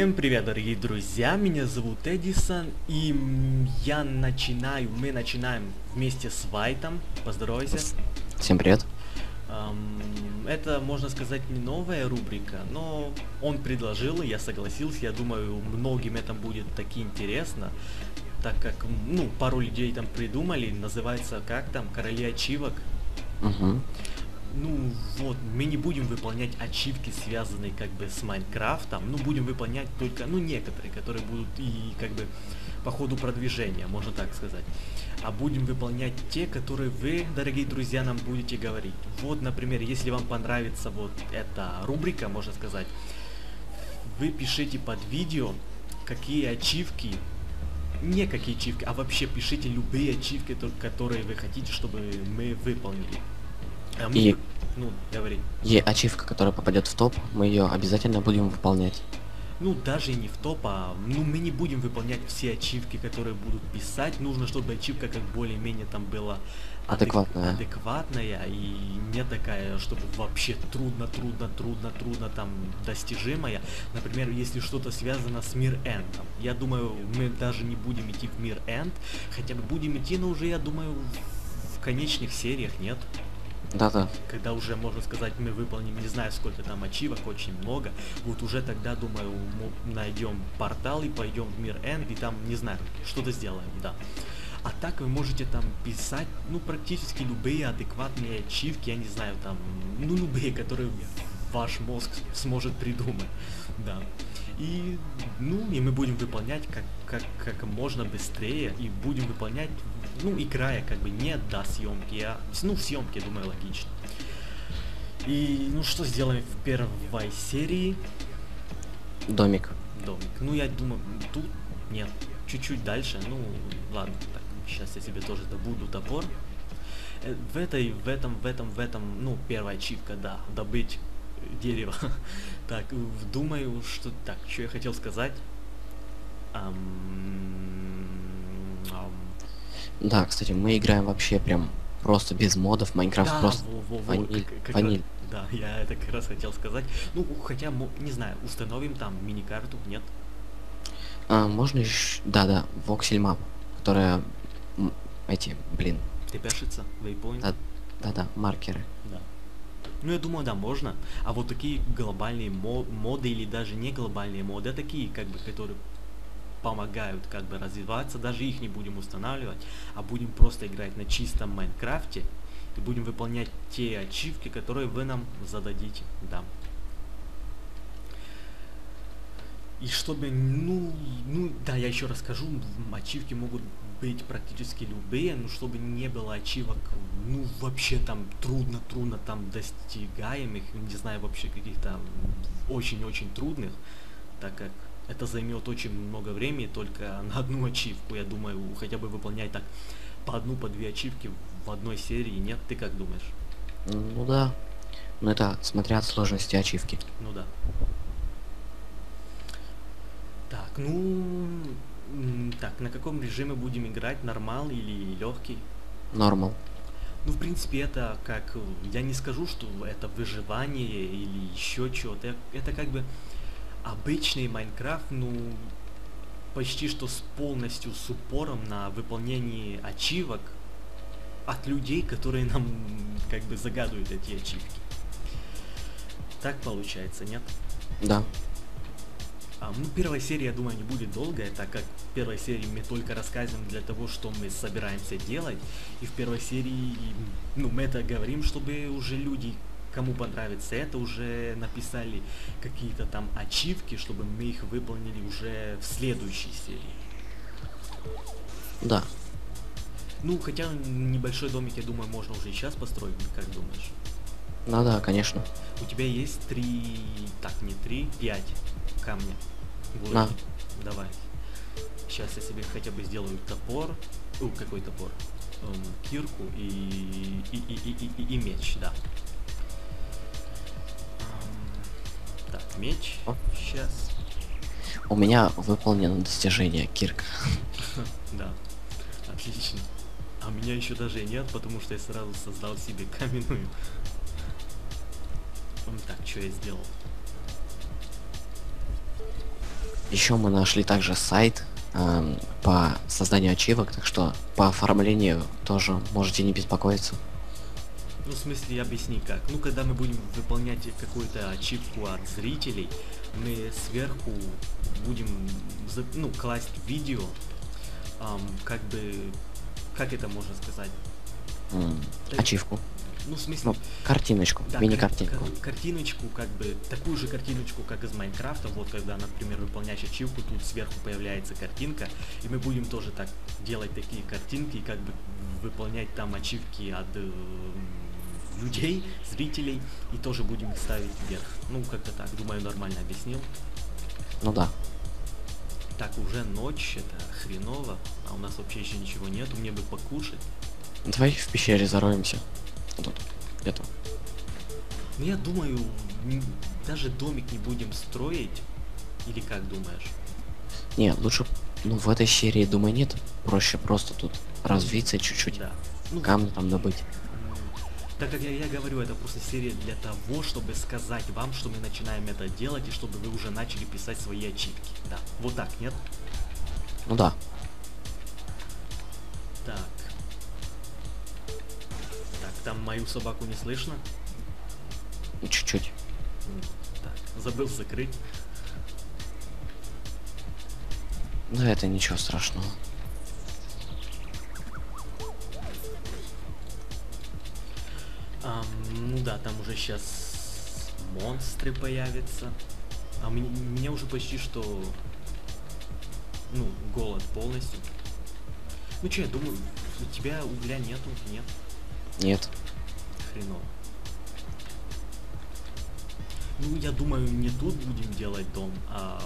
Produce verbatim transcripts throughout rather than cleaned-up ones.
Всем привет, дорогие друзья, меня зовут Эдисон, и м, я начинаю, мы начинаем вместе с Вайтом, поздоровайся. Всем привет. Ам, это, можно сказать, не новая рубрика, но он предложил, и я согласился, я думаю, многим это будет таки интересно, так как, м, ну, пару людей там придумали, называется, как там, Короли ачивок. Угу. Ну вот, мы не будем выполнять ачивки, связанные как бы с Майнкрафтом, ну будем выполнять только, ну некоторые, которые будут и как бы по ходу продвижения, можно так сказать. А будем выполнять те, которые вы, дорогие друзья, нам будете говорить. Вот, например, если вам понравится вот эта рубрика, можно сказать, вы пишите под видео, какие ачивки, не какие ачивки, а вообще пишите любые ачивки, то- которые вы хотите, чтобы мы выполнили. А мы, И, в- ну, говори. и ачивка, которая попадет в топ, мы ее обязательно будем выполнять. Ну, даже и не в топ, а ну, мы не будем выполнять все ачивки, которые будут писать. Нужно, чтобы ачивка как более-менее там была адек- Адекватная. адекватная и не такая, чтобы вообще трудно, трудно, трудно, трудно там достижимая. Например, если что-то связано с мир эндом. Я думаю, мы даже не будем идти в мир энд, хотя бы будем идти, но уже, я думаю, в в конечных сериях, нет? Да-да. Когда уже, можно сказать, мы выполним, не знаю, сколько там ачивок, очень много, вот уже тогда, думаю, мы найдем портал и пойдем в мир Энд, и там, не знаю, что-то сделаем, да. А так вы можете там писать, ну, практически любые адекватные ачивки, я не знаю, там, ну, любые, которые ваш мозг сможет придумать, да. И, ну, и мы будем выполнять как, как, как можно быстрее, и будем выполнять, ну, играя как бы не до съемки, а, ну, в съемке, думаю, логично. И, ну, что сделаем в первой серии? Домик. Домик. Ну, я думаю, тут нет, чуть-чуть дальше, ну, ладно, так, сейчас я себе тоже добуду топор. Э, В этой, в этом, в этом, в этом, ну, первая ачивка, да, добыть дерево. Так, в- думаю, что... Так, что я хотел сказать? Ам, ам, Да, кстати, мы играем вообще прям просто без модов. Майнкрафт Да, просто во, во, во, как, ваниль. как раз, Ваниль. да, я это как раз хотел сказать. Ну, хотя, мо- не знаю, установим там мини-карту, нет? А, можно еще... Да-да, воксель-мап, которая... м, Эти, блин. Ты пишется, waypoint, Да, да-да, маркеры. да. Ну, я думаю, да, можно. А вот такие глобальные мо- моды или даже не глобальные моды, а такие, как бы, которые помогают как бы развиваться, даже их не будем устанавливать, а будем просто играть на чистом Майнкрафте и будем выполнять те ачивки, которые вы нам зададите, да. И чтобы, ну, ну, да, я еще расскажу, м, ачивки могут быть практически любые, но чтобы не было ачивок, ну, вообще там трудно-трудно там достигаемых, не знаю, вообще каких-то м, очень-очень трудных, так как это займет очень много времени только на одну ачивку, я думаю, хотя бы выполнять так по одну, по две ачивки в одной серии, нет, ты как думаешь? Ну да. Но это смотря от сложности ачивки. Ну да. Так, ну, м, так, на каком режиме будем играть, нормал или легкий? Нормал. Ну, в принципе, это как, э, я не скажу, что это выживание или еще что-то, это как бы обычный Майнкрафт, ну, почти что с полностью с упором на выполнении ачивок от людей, которые нам как бы загадывают эти ачивки. Так получается, нет? Да. А, ну, первая серия, я думаю, не будет долгая, так как в первой серии мы только рассказываем для того, что мы собираемся делать. И в первой серии, ну, мы это говорим, чтобы уже люди, кому понравится это, уже написали какие-то там ачивки, чтобы мы их выполнили уже в следующей серии. Да. Ну, хотя небольшой домик, я думаю, можно уже и сейчас построить, как думаешь? Да-да, конечно. У тебя есть три, так, не три, пять камня. На. Вложи. Давай. Сейчас я себе хотя бы сделаю топор. У, какой топор? Эм, кирку и, и, и, и, и, и- и меч, да. Ам, так, меч. О, Сейчас. у меня выполнено достижение кирка. Да. Отлично. А у меня еще даже и нет, потому что я сразу создал себе каменную. М, Так, что я сделал? Еще мы нашли также сайт эм, по созданию ачивок, так что по оформлению тоже можете не беспокоиться. Ну, в смысле, объясни как. Ну, когда мы будем выполнять какую-то ачивку от зрителей, мы сверху будем, за- ну, класть видео, ам, как бы, как это можно сказать? М, Да, ачивку. ну, в смысле, Ну, картиночку, да, кар- мини-картинку. кар- картиночку, как бы, такую же картиночку, как из Майнкрафта, вот, когда, например, выполняешь ачивку, тут сверху появляется картинка, и мы будем тоже так делать такие картинки, и как бы выполнять там ачивки от э, людей, зрителей, и тоже будем их ставить вверх. Ну, как-то так, думаю, нормально объяснил. Ну да. Так, уже ночь, это хреново, а у нас вообще еще ничего нету, мне бы покушать. Давай в пещере зароемся. Вот тут. Где-то. Ну, я думаю, м, даже домик не будем строить, или как думаешь? Не, лучше, ну в этой серии, думаю, нет. Проще просто тут развиться чуть-чуть. Да. Ну, Камни там добыть. м, так как я, я говорю, это просто серия для того, чтобы сказать вам, что мы начинаем это делать, и чтобы вы уже начали писать свои ачивки. Да, вот так, нет? Ну да. Так. Так, там мою собаку не слышно? Ну, чуть-чуть. М, Так, забыл закрыть. Да, это ничего страшного. Ам, ну да, там уже сейчас монстры появятся. А мне, мне уже почти что, ну, голод полностью. Ну что, я думаю, у тебя угля нету, нет? Нет. Хреново. Ну, я думаю, не тут будем делать дом, а...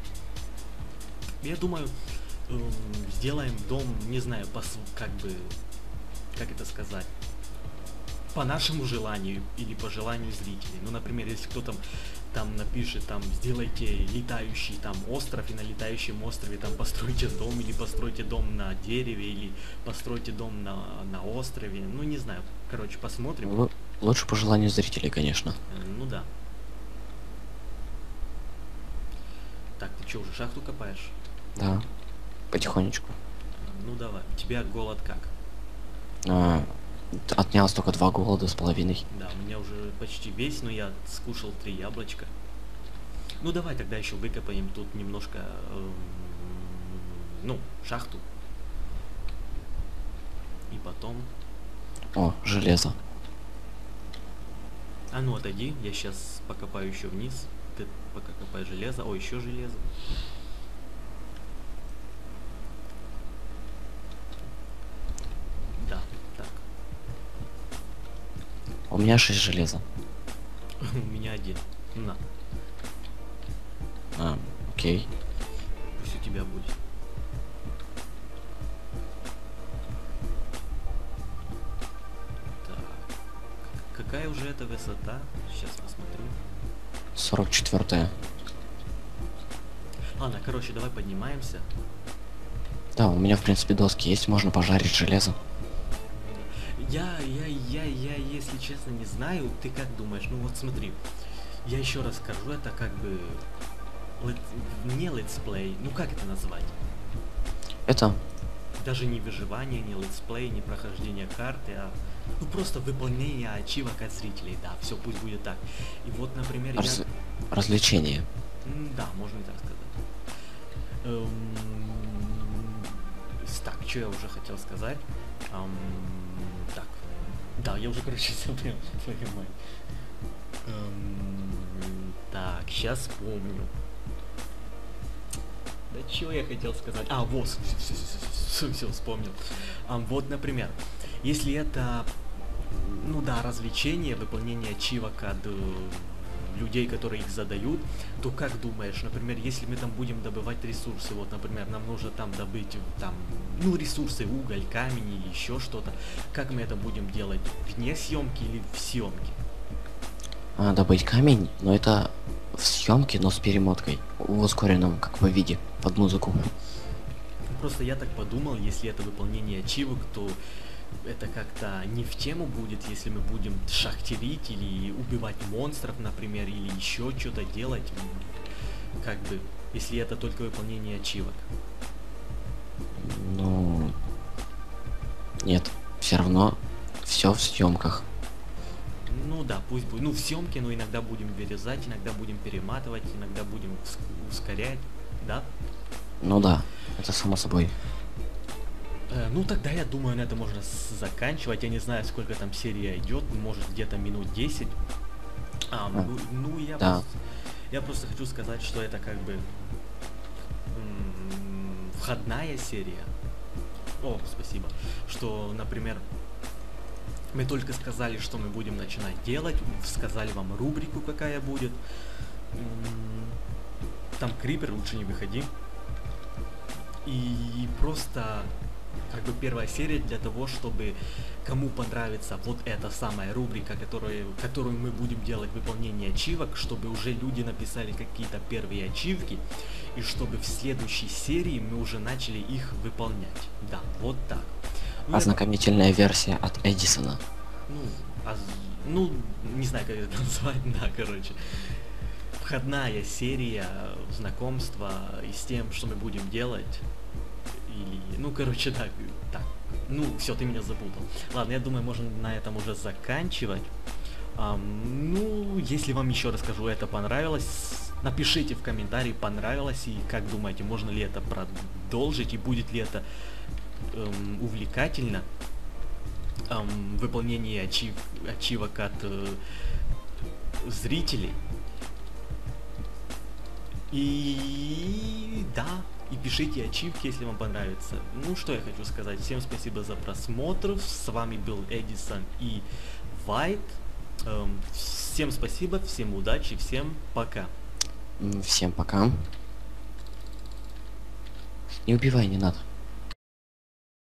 Я думаю, эм, сделаем дом, не знаю, по, св- как бы, как это сказать, по нашему желанию или по желанию зрителей. Ну, например, если кто-то там напишет, там, сделайте летающий там остров, и на летающем острове там постройте дом, или постройте дом на дереве, или постройте дом на, на острове, ну, не знаю, короче, посмотрим. Лу- Лучше по желанию зрителей, конечно. Э, Ну да. Так, ты что, уже шахту копаешь? Да. Потихонечку. Ну давай, у тебя голод как? А, т- отнялось только два голода с половиной. Да, у меня уже почти весь, но я скушал три яблочка. Ну давай тогда еще выкопаем тут немножко, эм, ну, шахту. И потом... О, железо. А ну отойди, я сейчас покопаю еще вниз. Ты пока копай железо. О, еще железо. Да, так. У меня шесть железа. У меня один. На, А, окей. пусть у тебя будет. Так. Какая уже эта высота? Сейчас посмотрю. сорок четвёртая. Ладно, короче, давай поднимаемся. Да, у меня в принципе доски есть, можно пожарить железо. Я, я, я, я, если честно, не знаю. Ты как думаешь? Ну вот смотри. Я еще раз скажу, это как бы... лет- не летсплей. Ну как это назвать? Это Даже не выживание, не летсплей, не прохождение карты, а... Ну просто выполнение ачивок от зрителей. Да, все, пусть будет так. И вот, например, раз- я... развлечение. М, Да, можно и так сказать. Эм, с- Так, что я уже хотел сказать? Ам, Так, да, я уже, короче, забыл, твою мать. Эм, Так, сейчас помню. Да что я хотел сказать? А, вот, все, все, вспомнил. Ам, Вот, например, если это, ну да, развлечение, выполнение ачивок от э, людей, которые их задают, то как думаешь, например, если мы там будем добывать ресурсы, вот, например, нам нужно там добыть там, ну, ресурсы, уголь, камень или еще что-то, как мы это будем делать? Вне съемки или в съемке? А, добыть камень, но это в съемке, но с перемоткой. В ускоренном, как бы, виде, под музыку. Просто я так подумал, если это выполнение ачивок, то это как-то не в тему будет, если мы будем шахтерить или убивать монстров, например, или еще что-то делать. М, Как бы Если это только выполнение ачивок. Ну, нет, все равно все в съемках. Ну да, пусть будет. Ну, в съемке, но иногда будем вырезать, иногда будем перематывать, иногда будем ускорять, да? Ну да, это само собой. Э, ну тогда я думаю, на это можно заканчивать. Я не знаю, сколько там серия идет, может где-то минут десять. А, А, ну, ну я, да. просто, я просто хочу сказать, что это как бы м, входная серия. О, спасибо. Что, например, мы только сказали, что мы будем начинать делать, сказали вам рубрику, какая будет. М, Там Крипер, лучше не выходи. И просто как бы первая серия для того, чтобы кому понравится вот эта самая рубрика, которую, которую мы будем делать выполнение ачивок, чтобы уже люди написали какие-то первые ачивки, и чтобы в следующей серии мы уже начали их выполнять. Да, вот так. Ну, я- Ознакомительная версия от Эдисона. ну, а з- ну, не знаю, как это назвать, да, короче. Входная серия знакомства и с тем, что мы будем делать. Или, ну, короче, так, так. Ну, все, ты меня запутал. Ладно, я думаю, можно на этом уже заканчивать. Ам, ну, если вам еще расскажу, это понравилось, напишите в комментарии, понравилось, и как думаете, можно ли это продолжить, и будет ли это эм, увлекательно. Эм, выполнение ачив, ачивок от э, зрителей. И да, и пишите ачивки, если вам понравится. Ну, что я хочу сказать. Всем спасибо за просмотр. С вами был Эдисон и Вайт. Эм, всем спасибо, всем удачи, всем пока. М, Всем пока. Не убивай, не надо.